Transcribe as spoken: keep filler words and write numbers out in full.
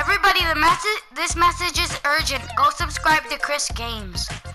Everybody, the message. This message is urgent. Go subscribe to Chris Games.